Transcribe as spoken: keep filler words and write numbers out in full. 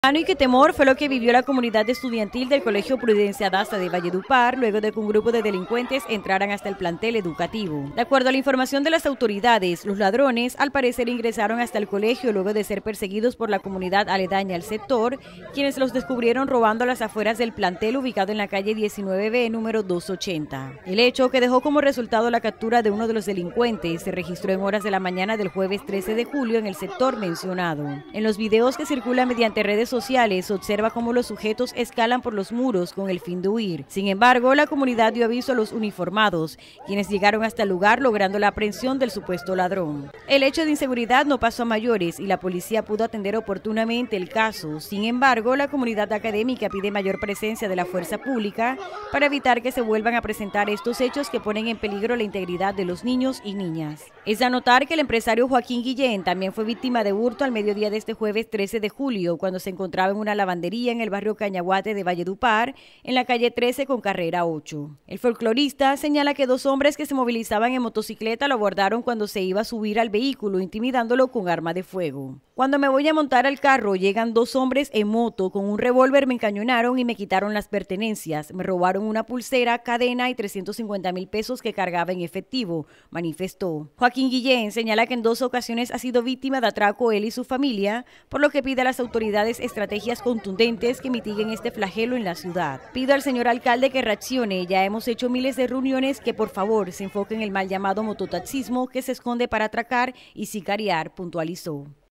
Y qué temor fue lo que vivió la comunidad estudiantil del Colegio Prudencia Daza de Valledupar luego de que un grupo de delincuentes entraran hasta el plantel educativo. De acuerdo a la información de las autoridades, los ladrones al parecer ingresaron hasta el colegio luego de ser perseguidos por la comunidad aledaña al sector, quienes los descubrieron robando a las afueras del plantel ubicado en la calle diecinueve B número doscientos ochenta. El hecho, que dejó como resultado la captura de uno de los delincuentes, se registró en horas de la mañana del jueves trece de julio en el sector mencionado. En los videos que circulan mediante redes sociales se observa cómo los sujetos escalan por los muros con el fin de huir. Sin embargo, la comunidad dio aviso a los uniformados, quienes llegaron hasta el lugar logrando la aprehensión del supuesto ladrón. El hecho de inseguridad no pasó a mayores y la policía pudo atender oportunamente el caso. Sin embargo, la comunidad académica pide mayor presencia de la fuerza pública para evitar que se vuelvan a presentar estos hechos que ponen en peligro la integridad de los niños y niñas. Es de anotar que el empresario Joaquín Guillén también fue víctima de hurto al mediodía de este jueves trece de julio, cuando se encontraba en una lavandería en el barrio Cañaguate de Valledupar, en la calle trece con carrera ocho. El folclorista señala que dos hombres que se movilizaban en motocicleta lo abordaron cuando se iba a subir al vehículo, intimidándolo con arma de fuego. Cuando me voy a montar al carro, llegan dos hombres en moto con un revólver, me encañonaron y me quitaron las pertenencias. Me robaron una pulsera, cadena y trescientos cincuenta mil pesos que cargaba en efectivo, manifestó. Joaquín Guillén señala que en dos ocasiones ha sido víctima de atraco él y su familia, por lo que pide a las autoridades estrategias contundentes que mitiguen este flagelo en la ciudad. Pido al señor alcalde que reaccione. Ya hemos hecho miles de reuniones, que por favor se enfoque en el mal llamado mototaxismo que se esconde para atracar y sicariar, puntualizó.